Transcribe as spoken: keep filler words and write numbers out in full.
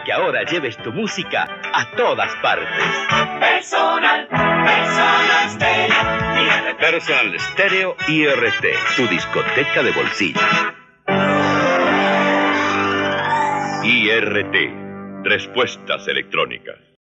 que ahora lleves tu música a todas partes. Personal, Personal Stereo I R T. Personal Stereo I R T, tu discoteca de bolsillo. I R T, respuestas electrónicas.